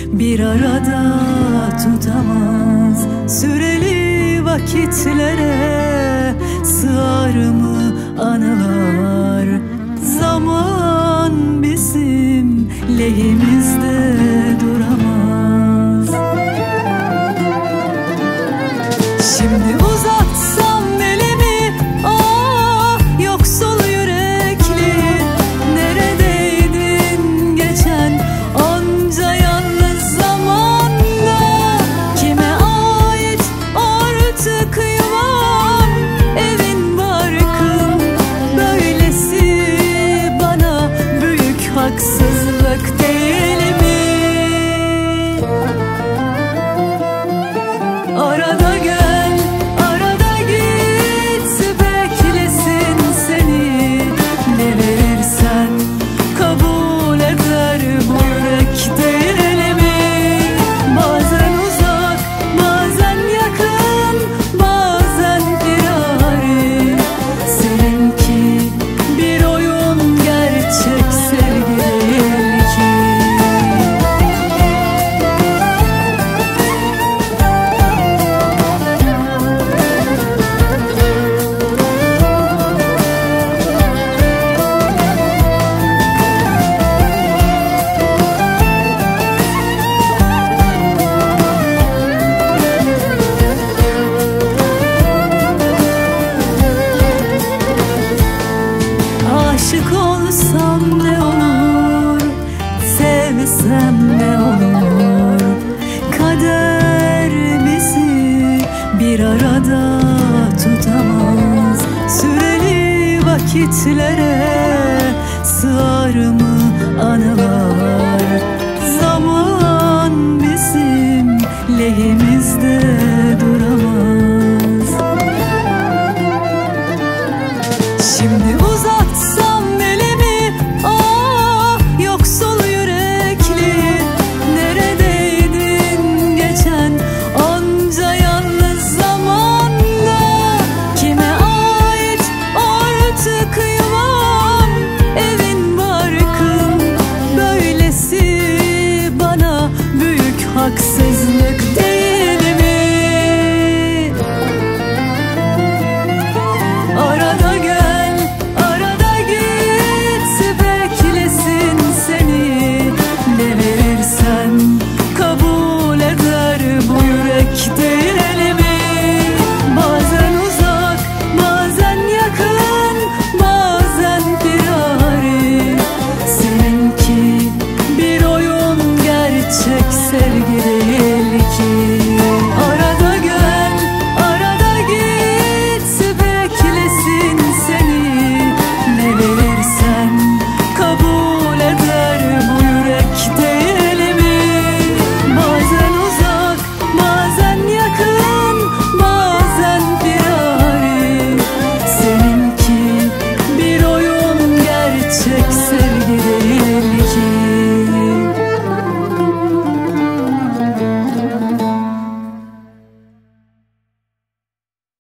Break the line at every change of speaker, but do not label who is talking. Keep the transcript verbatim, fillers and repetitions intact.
bir arada tutamaz. Süreli vakitlere sığar mı anılar? Zaman bizim lehimizde duramaz. Şimdi uzatsam elimi, ah yoksul yürekli, neredeydin geçen onca yalnız zamanda? Kime ait artık yuvam, evin barkın? Böylesi bana büyük haksızlık değil mi? Arada gel, arada git, beklesin seni. Ne verirsen kabul eder bu yürek değil mi? Bazen uzak, bazen yakın, bazen firari. Seninki bir oyun, gerçek sevgi değil ki. Aşık olsam ne olur, sevmesem ne olur? Kader bizi bir arada tutamaz. Süreli vakitlere sığar mı anılar? Zaman bizim lehimizde duramaz. Şimdi uzak